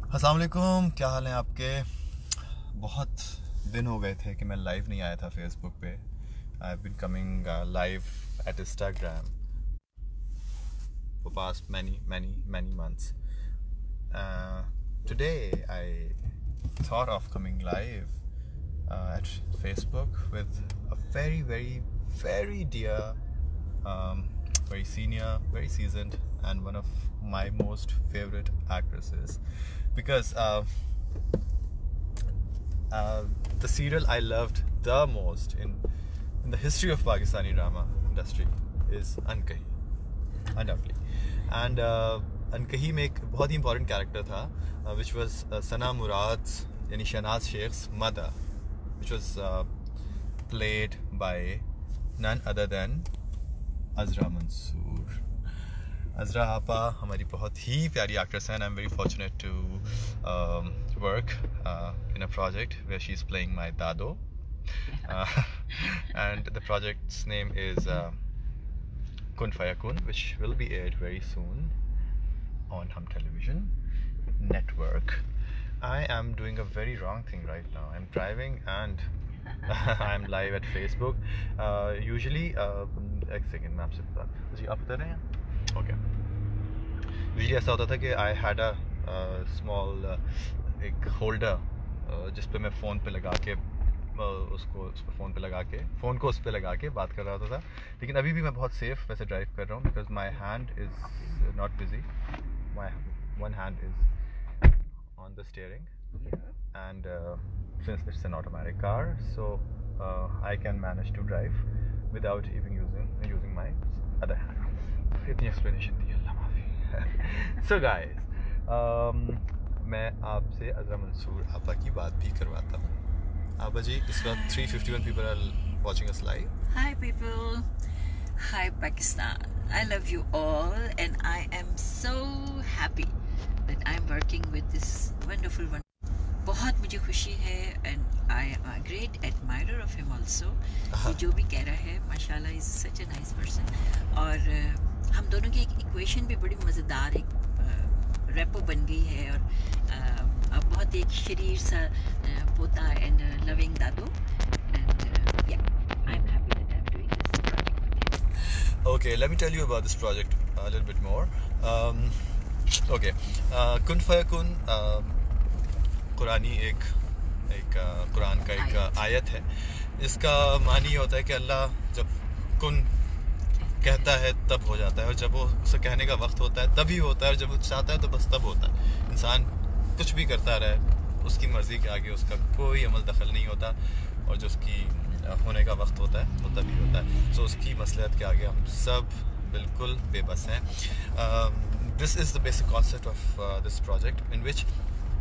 अस्सलाम वालेकुम, क्या हाल है आपके। बहुत दिन हो गए थे कि मैं लाइव नहीं आया था फेसबुक पे। I have been coming live at Instagram for past many months. Today I thought of coming live at Facebook with a very dear, very senior, very seasoned, and one of my most favorite actresses, because the serial I loved the most in the history of Pakistani drama industry is Ankahi, undoubtedly. And Ankahi में एक बहुत ही important character था, which was Sana Murad's यानी Shehnaz Sheikh's mother, which was played by none other than Azra Mansoor. Azra Appa हमारी बहुत ही प्यारी actress है, and I'm very fortunate to work in a project where she's playing my dado. And the project's name is Kun Faya Kun, which will be aired very soon on Hum Television Network. I am doing a very wrong thing right now. I'm driving and I'm live at Facebook. Usually, एक second मैं आपसे बता जी, आप उतर रहे हैं? Okay. Usually ऐसा होता था कि I had a small एक होल्डर जिस पे मैं फ़ोन पे लगा के उसको फ़ोन पे लगा के फ़ोन को उस पे लगा के बात कर रहा होता था। लेकिन अभी भी मैं बहुत सेफ वैसे ड्राइव कर रहा हूँ, because my hand is not busy, my one hand is on the steering, and since it's an automatic car, so I can manage to drive without even using my other hand. इतनी explanation दी, अल्लाह माफ़ी। So guys, मैं आपसे अज़रा मंसूर आपा की बात भी करवाता हूँ। Abba ji, इस वक्त 351 people are watching us live. Hi people, hi Pakistan. I love you all, and I am so happy that I'm working with this wonderful one. बहुत मुझे खुशी है, and I am a great admirer of him also. ये जो भी कह रहा है, माशाल्लाह, is such a nice person. और हम दोनों की एक इक्वेशन भी बड़ी मज़ेदार, एक रेपो बन गई है, और अब बहुत एक शरीर सा पोता एंड लविंग दादू, and yeah, I'm happy that I'm doing this project with him. Okay, let me tell you about this project a little bit more. Okay, Kun Faya Kun कुरानी एक कुरान का एक आयत है। इसका मानी होता है कि अल्लाह जब कुन कहता है तब हो जाता है, और जब वो उसे कहने का वक्त होता है तभी होता है, और जब वो चाहता है तो बस तब होता है। इंसान कुछ भी करता रहे, उसकी मर्ज़ी के आगे उसका कोई अमल दखल नहीं होता, और जो उसकी होने का वक्त होता है वो तभी होता है। सो उसकी मसलहत के आगे हम सब बिल्कुल बेबस हैं। This is the basic concept of this project, in which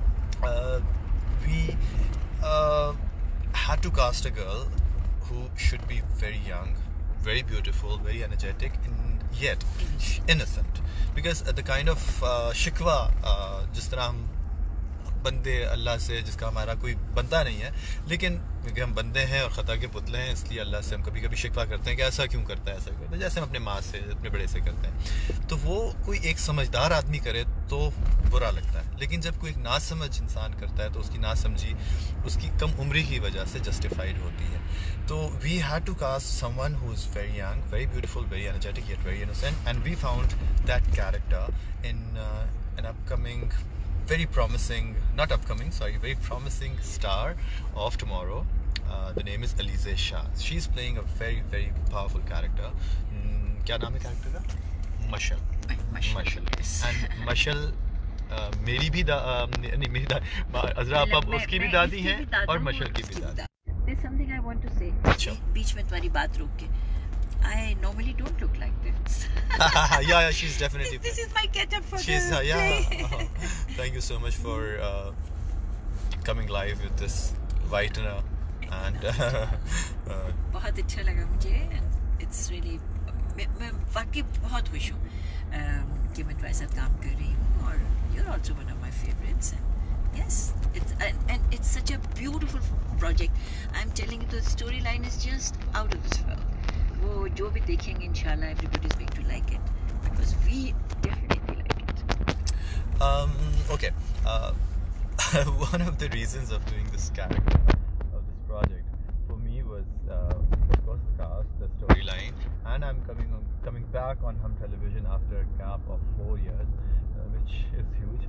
we had to cast a girl who should be very young, very beautiful, very energetic, and yet innocent, because the kind of shikwa जिस तरह हम बंदे अल्लाह से, जिसका हमारा कोई बनता नहीं है, लेकिन क्योंकि हम बंदे हैं और ख़ता के पुतले हैं, इसलिए अल्लाह से हम कभी कभी शिकवा करते हैं कि ऐसा क्यों करता है, ऐसा क्यों करता है, जैसे हम अपने माँ से, अपने बड़े से करते हैं। तो वो कोई एक समझदार आदमी करे तो बुरा लगता है, लेकिन जब कोई एक नासमझ इंसान करता है तो उसकी नासमझी उसकी कम उम्री की वजह से जस्टिफाइड होती है। तो we had to cast someone who is very young, very beautiful, very energetic, yet very innocent, and we found that character in an upcoming, very promising star of tomorrow. The name is Alize Shah. She's playing a very powerful character. क्या नाम है character का? Mashal. Yes. And Mashal मेरी भी अज़रा आपा उसकी भी दादी हैं और मशल की भी दादी। There's something I want to say. बीच में तुम्हारी बात रोक के, I normally don't look like this. yeah, she's definitely. This is my get-up for the yeah. Thank you so much for coming live with this whitener, and बहुत अच्छा लगा मुझे, and it's really, मैं वाकई बहुत खुश हूँ कि मैं तुम्हारे साथ काम कर रही हूँ, और you're also one of my favorites, and yes, it's such a beautiful project. I'm telling you, the storyline is just out of this world. वो जो भी देखेंगे इंशाल्लाह everybody is going to like it, because we definitely like it. Okay, one of the reasons of doing this character of this project for me was of course the cast, the storyline, and I'm coming back on Hum Television after a gap of 4 years, which is huge.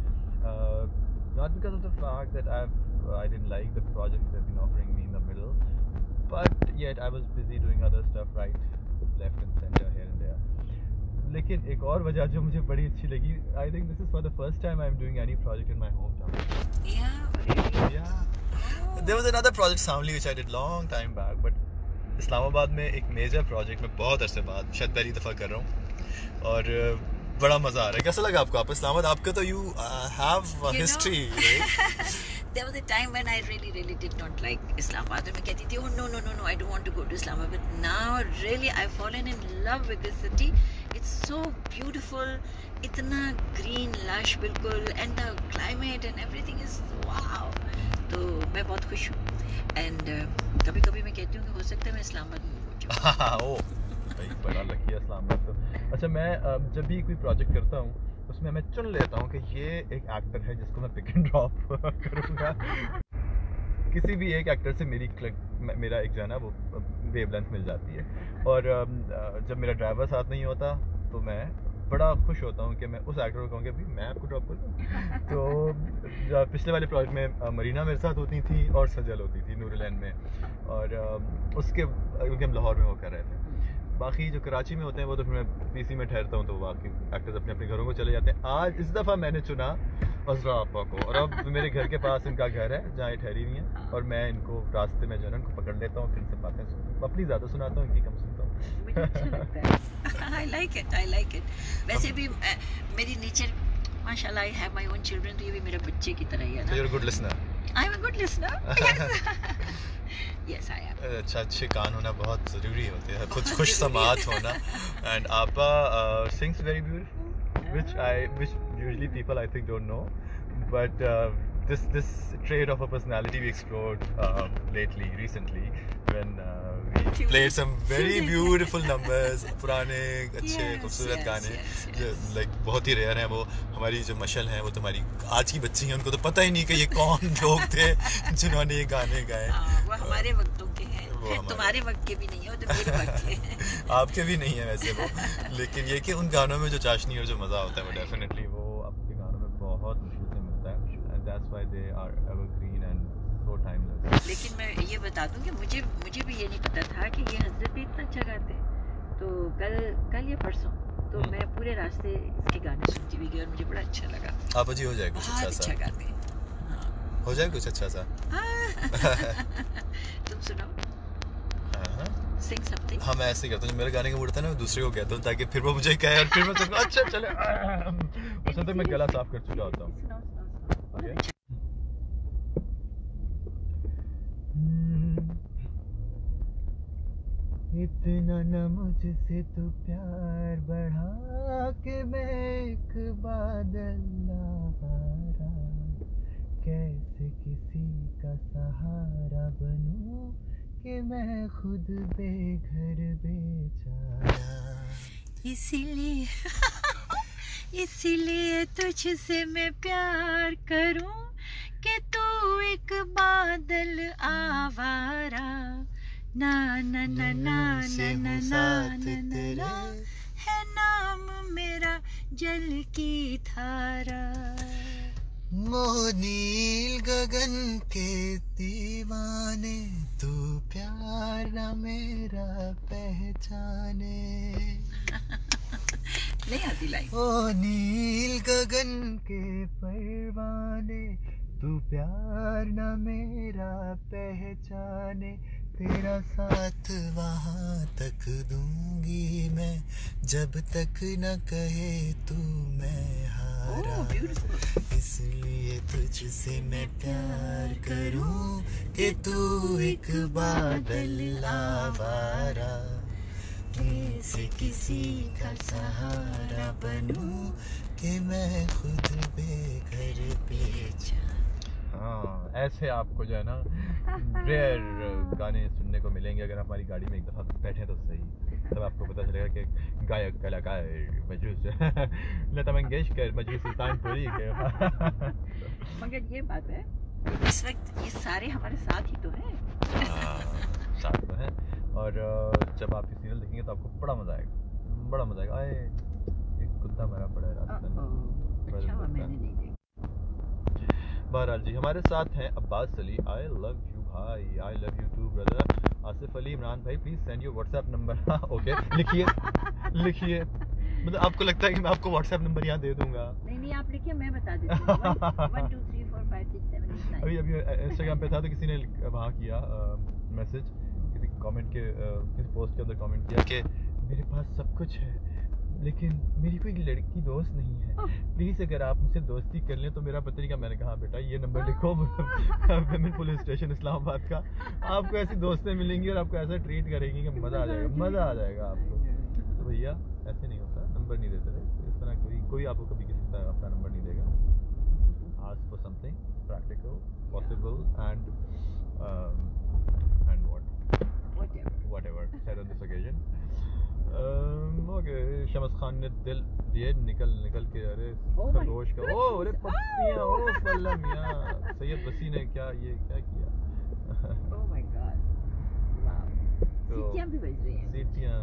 Not because of the fact that I didn't like the projects they've been offering me in the middle, but yet I was busy doing other stuff, right, left and center, here and there. लेकिन एक और वजह जो मुझे बड़ी अच्छी लगी, I think this is for the first time I'm doing any project in my hometown. Yeah. There was another project Samli which I did long time back, but Islamabad में एक मेजर प्रोजेक्ट में बहुत अरसे बाद शायद पहली दफ़ा कर रहा हूँ और बड़ा मज़ा आ रहा है. कैसा लगा आपको? आप इस्लामाबाद, आपका तो you have a history, right? There was a time when I really did not like Islamabad. मैं कहती थी, oh no, I don't want to go to Islamabad. But now really I've fallen in love with this city. It's so beautiful, इतना green, lush बिल्कुल, and the climate and everything is wow. तो मैं बहुत खुश हूँ. And कभी-कभी मैं कहती हूँ कि हो सकता है मैं इस्लामाबाद में हो जाऊँ. ओह, भाई बड़ा लकी है इस्लामाबाद तो. अच्छा, मैं जब भी कोई प्रोजेक्ट करता हूँ उसमें मैं चुन लेता हूँ कि ये एक एक्टर है जिसको मैं पिक एंड ड्रॉप करूँगा. किसी भी एक एक्टर से मेरा एक जो है ना वो वेवलेंथ मिल जाती है. और जब मेरा ड्राइवर साथ नहीं होता तो मैं बड़ा खुश होता हूँ कि मैं उस एक्टर को कहूँगा भाई मैं आपको ड्रॉप कर दूँ. तो पिछले वाले प्रोजेक्ट में मरीना मेरे साथ होती थी और सजल होती थी नूरलैंड में, और उसके क्योंकि हम लाहौर में वो कर रहे थे. बाकी जो कराची में होते हैं वो तो फिर मैं पीसी में ठहरता हूँ, तो बाकी एक्टर्स अपने अपने घरों को चले जाते हैं. आज इस दफ़ा मैंने चुना अज़रा आपा को, और अब मेरे घर के पास इनका घर है जहाँ ये ठहरी हुई हैं, और मैं इनको रास्ते में जो है उनको पकड़ लेता हूँ, फिर से बातें अपनी ज़्यादा सुनाता हूँ, इनकी कम सुनता हूँ. मुझे अच्छा लगता है. I like it. वैसे भी मेरी नेचर माशाल्लाह, I have my own children, तो ये भी मेरे बच्चे की तरह ही है ना. You're a good listener. I'm a good listener. Yes, I am. अच्छे कान होना बहुत ज़रूरी होते हैं, खुद खुश समात होना. And आपा sings very beautiful, which usually people I think don't know, but this trait of a personality we explored recently when we played some very beautiful numbers, पुराने अच्छे खूबसूरत गाने, like बहुत ही रेयर हैं वो. हमारी जो मशल हैं वो तुम्हारी आज की बच्ची हैं, उनको तो पता ही नहीं कि ये कौन लोग थे जिन्होंने ये गाने गाए. वो हमारे वक्तों के हैं, तुम्हारे वक्त के भी नहीं है, वो तो मेरे वक्त के हैं. आपके भी नहीं है वैसे वो, लेकिन ये कि उन गानों में जो चाशनी और जो मज़ा होता है वो डेफिनेटली वो आपके गानों में बहुत मुश्किल से मिलता है. and that's why they are evergreen and so timeless. लेकिन मैं ये बता दूं कि मुझे भी ये नहीं पता था कि ये हजरत भी इतना अच्छा गाते हैं. तो कल या परसों तो मैं पूरे रास्ते इसके गाने सुनती हुई गई और मुझे बड़ा अच्छा लगा. आप जी हो जाए कुछ अच्छा सा, गाते हैं. हो जाए कुछ अच्छा सा. तुम सुनाओ. Sing something. हाँ, मैं ऐसे ही करता हूँ. मेरे गाने का मूड होता है ना, मैं दूसरे को कहता हूँ ताकि फिर वो मुझे कहे और फिर मैं सोचूं अच्छा चले. उस वक्त मैं गला साफ कर चुका होता हूँ. इतना न मुझसे तू प्यार बढ़ा के मैं एक बादल आवारा, कैसे किसी का सहारा बनूं कि मैं खुद बेघर बेचारा. इसीलिए तुझसे मैं प्यार करूं कि तू एक बादल आवारा. ना ना ना ना ना ना ना ना है नाम मेरा जल की धारा. नील गगन के दीवाने, तू प्यार न मेरा पहचाने. नहीं आती लाइन. ओ नील गगन के परवाने, तू प्यार न मेरा पहचाने. तेरा साथ वहाँ तक दूंगी मैं जब तक न कहे तू मैं हारा. इसलिए तुझसे मैं प्यार करूं कि तू एक बादल आवारा, कैसे किसी का सहारा बनूं कि मैं खुद बेघर बेचारा. हाँ, ऐसे आपको जो है ना रेयर गाने सुनने को मिलेंगे अगर हमारी गाड़ी में एक दफ़ा बैठे तो सही. तब आपको पता चलेगा कि गायक कलाकार मजरूस लता मंगेशकर मजरूस सुल्तानपुरी के। मगर ये बात है इस वक्त ये सारे हमारे साथ ही तो हैं। साथ तो है। और जब आप ये सीरियल देखेंगे तो आपको बड़ा मजा आएगा, बड़ा मजा आएगा। आए एक कुत्ता मरा पड़ा है रात में। अच्छा मैंने नहीं देखा। बहरहाल जी हमारे साथ हैं Abbas Ali. I love you भाई, I love you too brother. Asif Ali Imran भाई please send your WhatsApp number. Okay लिखिए लिखिए। मतलब आपको लगता है कि मैं आपको व्हाट्सएप नंबर यहाँ दे दूंगा? नहीं आप लिखिए, मैं बता देती हूँ। 1 2 3 4 5 6 7 8 9। अभी इंस्टाग्राम पे था तो किसी ने वहाँ किया मैसेज, किसी कमेंट के किसी पोस्ट के अंदर कमेंट किया कि मेरे पास सब कुछ है लेकिन मेरी कोई लड़की दोस्त नहीं है, प्लीज़ अगर आप मुझसे दोस्ती कर लें तो मेरा पता नहीं। मैंने कहा बेटा ये नंबर लिखो विमेन पुलिस स्टेशन इस्लामाबाद का, आपको ऐसी दोस्तें मिलेंगी और आपको ऐसा ट्रीट करेंगी कि मज़ा आ जाएगा, मज़ा आ जाएगा आपको। तो भैया ऐसे नहीं होता, नंबर नहीं देते थे तो इस तरह कोई आपको कभी किसी तरह अपना नंबर नहीं देगा। Ask for something practical possible and whatever said on this occasion. Okay Shamas Khan ने दिल दिए निकल के। अरे खरगोश का ओ अरे पत्तियां ओ फल्ला मियां। सैयद वसी ने क्या किया? Oh my God wow. सीटियां भी बज रही हैं। सीटियां।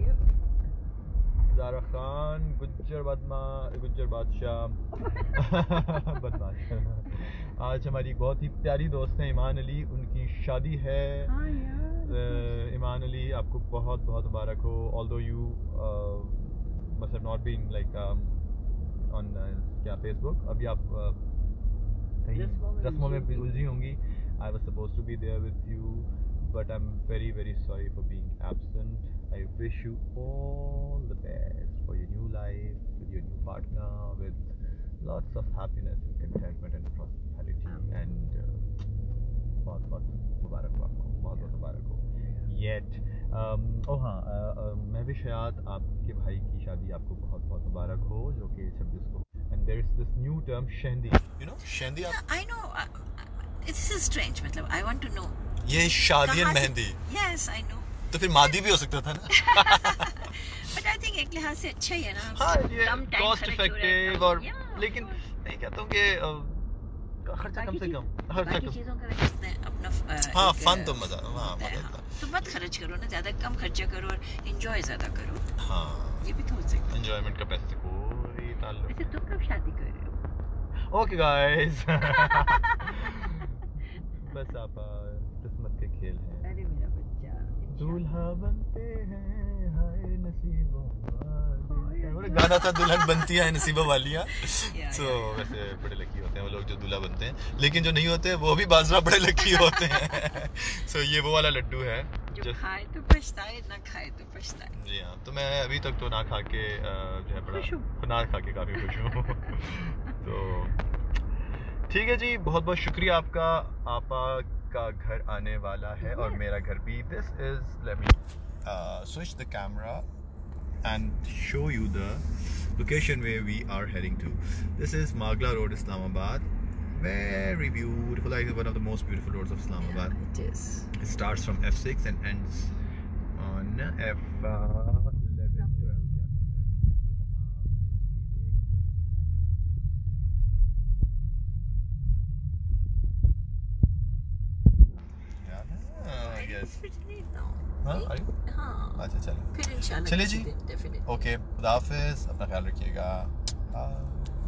ज़ारा खान गुज्जर बादशाह बदमाश। आज हमारी बहुत ही प्यारी दोस्त है ईमान अली, उनकी शादी है। ईमान अली आपको बहुत बहुत मुबारक हो। Although you must have not been like on क्या फेसबुक, अभी आप कहीं रस्मों में उलझी होंगी। I was supposed to be there with you but I am very very sorry for being absent. I wish you all the best for your new life with your new partner, with lots of happiness and contentment and prosperity and बहुत मुबारक हो आपको, बहुत मुबारक हो। Yet मैं भी शायद आपके भाई की शादी आपको बहुत मुबारक हो जो कि 26 को। And there is this new term शहंदी, you know शहंदी। I know this is strange, मतलब I want to know ये शादी और मेहंदी। Yes I know। तो फिर मादी भी हो सकता था ना। बट आई थिंक एक लिहाज से अच्छा ही है ना। हाँ ये कॉस्ट इफेक्टिव और लेकिन नहीं कहता हूँ कि खर्चा कम से कम बाकी चीजों का अपना हाँ फन तो मजा तो मत खर्च करो ना, ज्यादा कम खर्चा करो और एंजॉय ज्यादा करो। हाँ ये भी तो हो सकता है। एंजॉयमेंट का पैसे से कोई ताल्लुक। वैसे तुम कब शादी कर रहे हो? ओके गाइस बस आप किस्मत के खेल हैं। अरे मेरा बच्चा दूल्हा बनते हैं हाय नसीबों वाले। गाना था दुल्हन बनती है नसीबों वालियाँ। तो वैसे बड़े लकी होते हैं वो लोग जो दूल्हा बनते हैं, लेकिन जो नहीं होते वो भी बाजरा बड़े लकी होते हैं। सो ये वो वाला लड्डू है जो खाए तो पछताए, ना खाए तो पछताए। जी हाँ, तो मैं अभी तक तो ना खा के जो है बड़ा ना खा के काफ़ी खुश हूँ। तो ठीक है जी, बहुत बहुत शुक्रिया आपका। आपा का घर आने वाला है और मेरा घर भी। This is let me switch the camera and show you the location where we are heading to. This is Magla Road, Islamabad. Very beautiful. I think one of the most beautiful roads of Islamabad. Yeah, it is. It starts from F6 and ends on F11, 12. Yes. हाँ अच्छा चलो फिर इंशाल्लाह चलिए जी। Definitely. Okay खुदा हाफिज़, अपना ख्याल रखिएगा।